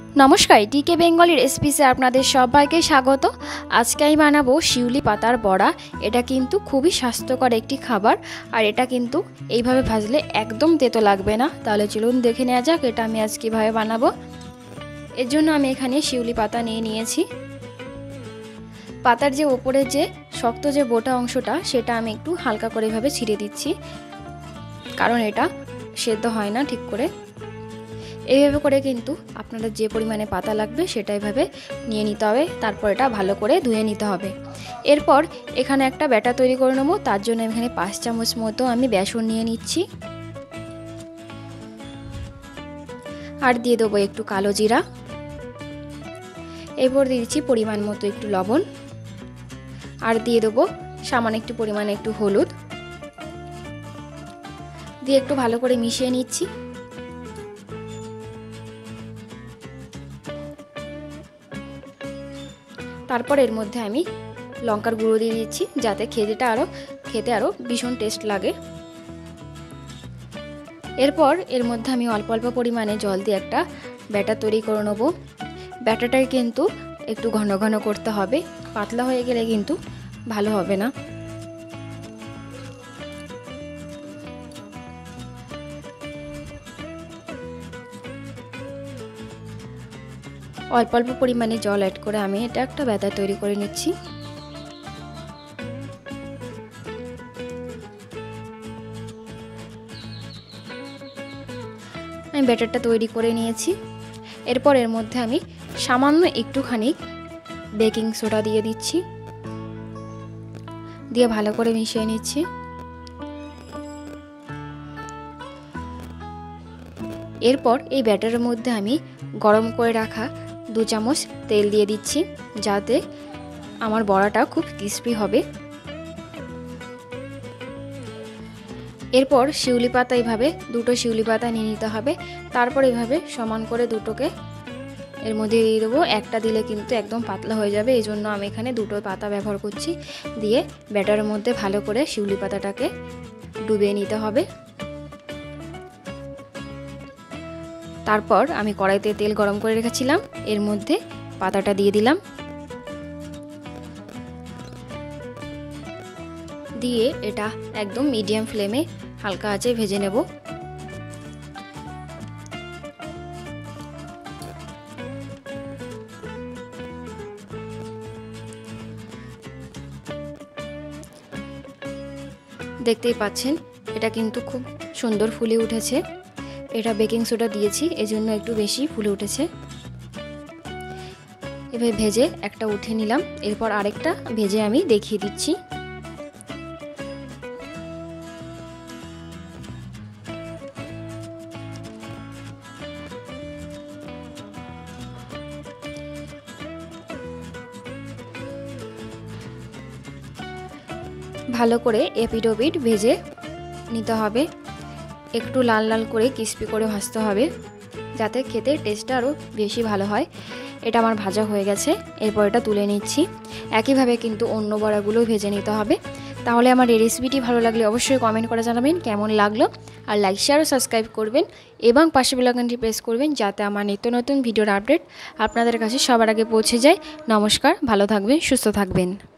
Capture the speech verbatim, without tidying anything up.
নমস্কার, টিকে বেঙ্গলি রেসিপিসে আপনাদের সবাইকে স্বাগত। আজকে আমি বানাবো শিউলি পাতার বড়া। এটা কিন্তু খুবই স্বাস্থ্যকর একটি খাবার, আর এটা কিন্তু এইভাবে ভাজলে একদম তেতো লাগবে না। তাহলে চলুন দেখে নেওয়া যাক এটা আমি আজ কীভাবে বানাবো। এর জন্য আমি এখানে শিউলি পাতা নিয়ে নিয়েছি। পাতার যে ওপরে যে শক্ত যে বোটা অংশটা, সেটা আমি একটু হালকা করে এভাবে ছিঁড়ে দিচ্ছি, কারণ এটা সেদ্ধ হয় না ঠিক করে। এইভাবে করে কিন্তু আপনাদের যে পরিমাণে পাতা লাগবে সেটা এভাবে নিয়ে নিতে হবে। তারপর এটা ভালো করে ধুয়ে নিতে হবে। এরপর এখানে একটা ব্যাটার তৈরি করে নেবো। তার জন্য এখানে পাঁচ চামচ মতো আমি বেসন নিয়ে নিচ্ছি, আর দিয়ে দেবো একটু কালো জিরা। এরপর দিয়ে দিচ্ছি পরিমাণ মতো একটু লবণ, আর দিয়ে দেবো সামান্য একটু পরিমাণে একটু হলুদ দিয়ে একটু ভালো করে মিশিয়ে নিচ্ছি। তারপর এর মধ্যে আমি লঙ্কার গুঁড়ো দিয়ে দিচ্ছি, যাতে খেতেটা আরও খেতে আরও ভীষণ টেস্ট লাগে। এরপর এর মধ্যে আমি অল্প অল্প পরিমাণে জল দিয়ে একটা ব্যাটার তৈরি করে নেবো। ব্যাটারটাই কিন্তু একটু ঘন ঘন করতে হবে, পাতলা হয়ে গেলে কিন্তু ভালো হবে না। অল্প অল্প পরিমাণে জল অ্যাড করে আমি এটা একটা ব্যাটার তৈরি করে নিচ্ছি। আমি ব্যাটারটা তৈরি করে নিয়েছি। এরপর এর মধ্যে আমি সামান্য একটুখানি বেকিং সোডা দিয়ে দিচ্ছি, দিয়ে ভালো করে মিশিয়ে নিচ্ছি। এরপর এই ব্যাটারের মধ্যে আমি গরম করে রাখা দু চামচ তেল দিয়ে দিচ্ছি, যাতে আমার বড়াটা খুব ক্রিস্পি হবে। এরপর শিউলি পাতা এইভাবে দুটো শিউলি পাতা নিয়ে নিতে হবে। তারপর এইভাবে সমান করে দুটোকে এর মধ্যে দিয়ে দেবো। একটা দিলে কিন্তু একদম পাতলা হয়ে যাবে, এই জন্য আমি এখানে দুটো পাতা ব্যবহার করছি। দিয়ে ব্যাটারের মধ্যে ভালো করে শিউলি পাতাটাকে ডুবিয়ে নিতে হবে। তারপর আমি কড়াইতে তেল গরম করে রেখেছিলাম, এর মধ্যে পাতাটা দিয়ে দিলাম, দিয়ে এটা একদম মিডিয়াম ফ্লেমে হালকা আঁচে ভেজে নেব। দেখতেই পাচ্ছেন এটা কিন্তু খুব সুন্দর ফুলে উঠেছে। এটা বেকিং সোডা দিয়েছি, এজন্য একটু বেশি ফুলে উঠেছে। এভাবে ভেজে একটা উঠে নিলাম। এরপর আরেকটা ভেজে আমি দেখিয়ে দিচ্ছি। ভালো করে এপিট ওপিট ভেজে নিতে হবে, একটু লাল লাল করে ক্রিস্পি করে ভাজতে হবে, যাতে খেতে টেস্টটা আরও বেশি ভালো হয়। এটা আমার ভাজা হয়ে গেছে, এরপর এটা তুলে নিচ্ছি। একইভাবে কিন্তু অন্য বড়াগুলো ভেজে নিতে হবে। তাহলে আমার এই রেসিপিটি ভালো লাগলে অবশ্যই কমেন্ট করে জানাবেন কেমন লাগলো, আর লাইক শেয়ার ও সাবস্ক্রাইব করবেন এবং পাশে বেল আইকনটি প্রেস করবেন, যাতে আমার নিত্য নতুন ভিডিওর আপডেট আপনাদের কাছে সবার আগে পৌঁছে যায়। নমস্কার, ভালো থাকবেন, সুস্থ থাকবেন।